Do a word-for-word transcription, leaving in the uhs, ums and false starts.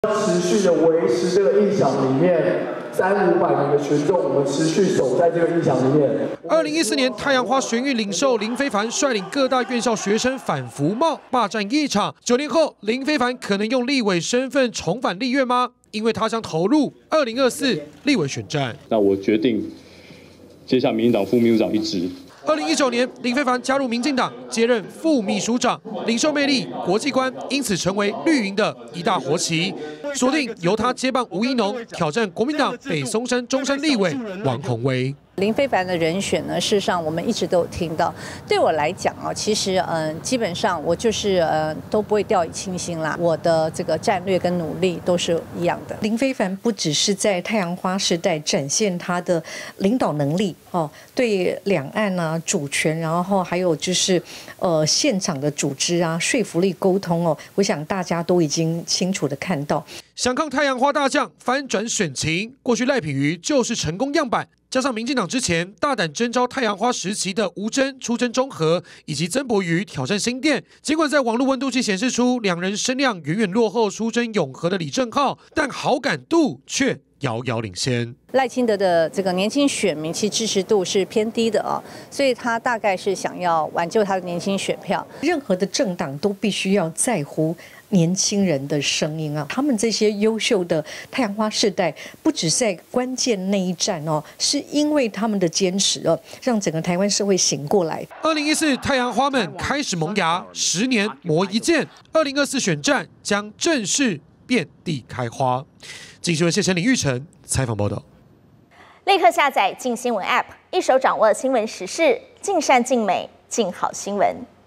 持续的维持这个印象里面，三五百名的群众，我们持续守在这个印象里面。 二零一四年，太阳花学运领袖林非凡率领各大院校学生反服贸霸占一场。九年后，林非凡可能用立委身份重返立院吗？因为他将投入二零二四立委选战。 那我决定接下民进党副秘书长一职。 二零一九年，林非凡加入民进党，接任副秘书长，领袖魅力、国际观，因此成为绿营的一大活棋。锁定由他接棒吴怡农，挑战国民党北松山中山立委王宏威。 林非凡的人选呢，事实上我们一直都有听到。对我来讲啊，其实嗯、呃，基本上我就是呃都不会掉以轻心啦。我的这个战略跟努力都是一样的。 林非凡不只是在太阳花时代展现他的领导能力哦，对两岸啊主权，然后还有就是呃现场的组织啊、说服力、沟通哦，我想大家都已经清楚的看到。 想抗太阳花大将翻转选情，过去赖品妤就是成功样板。加上民进党之前大胆征召太阳花时期的吴峥出征中和，以及曾柏瑜挑战新店，尽管在网络温度计显示出两人声量远远落后出征永和的李正皓，但好感度却遥遥领先。 赖清德的这个年轻选民其实支持度是偏低的啊，所以他大概是想要挽救他的年轻选票。 任何的政党都必须要在乎年轻人的声音啊，他们这些优秀的太阳花世代，不只在关键那一战哦，是因为他们的坚持哦，让整个台湾社会醒过来。 二零一四太阳花们开始萌芽，十年磨一剑，二零二四选战将正式遍地开花。继续为谢晨林玉成采访报道。 立刻下载镜新闻 App， 一手掌握新闻时事，尽善尽美，尽好新闻。